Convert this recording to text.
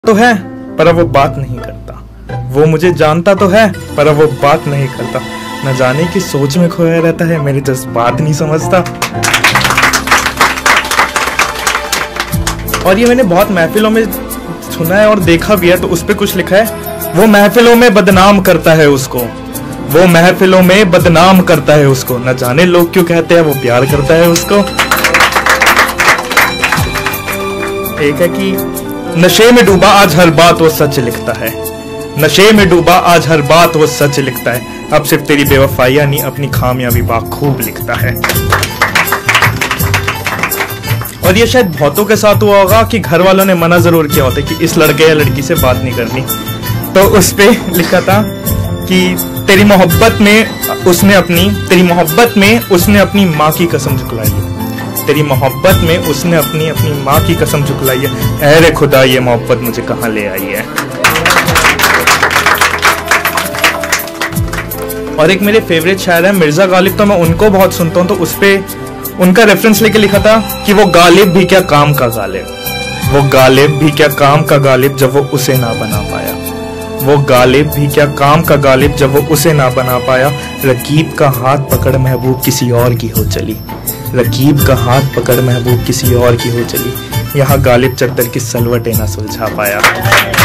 तो है पर अब वो बात नहीं करता। वो मुझे जानता तो है पर अब वो बात नहीं करता। न जाने की सोच में खोया रहता है, मेरी जज्बात नहीं समझता। और ये मैंने बहुत महफिलों में सुना है और देखा भी है, तो उस पे कुछ लिखा है, वो महफिलों में बदनाम करता है उसको, वो महफिलों में बदनाम करता है उसको। न जाने लोग क्यों कहते हैं वो प्यार करता है उसको। एक है कि नशे में डूबा आज हर बात वो सच लिखता है, नशे में डूबा आज हर बात वो सच लिखता है। अब सिर्फ तेरी बेवफाइयां नहीं अपनी खामियाबी बाखूब लिखता है। और ये शायद बहुतों के साथ हुआ होगा कि घर वालों ने मना जरूर किया होता कि इस लड़के या लड़की से बात नहीं करनी, तो उस पे लिखा था कि तेरी मोहब्बत में उसने अपनी माँ की कसम झुकलाई है, तेरी मोहब्बत में उसने अपनी माँ की कसम झुकलाई है। अरे खुदा ये मोहब्बत मुझे कहाँ ले आई है। और एक मेरे फेवरेट शायर है मिर्जा गालिब, तो मैं उनको बहुत सुनता हूँ, तो उस पे उनका रेफरेंस लेके लिखा था कि वो गालिब भी क्या काम का गालिब, वो गालिब भी क्या काम का गालिब जब वो उसे ना बना पाया, वो गालिब भी क्या काम का गालिब जब वो उसे ना बना पाया। रकीब का हाथ पकड़ महबूब किसी और की हो चली, रकीब का हाथ पकड़ महबूब किसी और की हो चली, यहाँ गालिब चद्दर की सलवटें ना सुलझा पाया।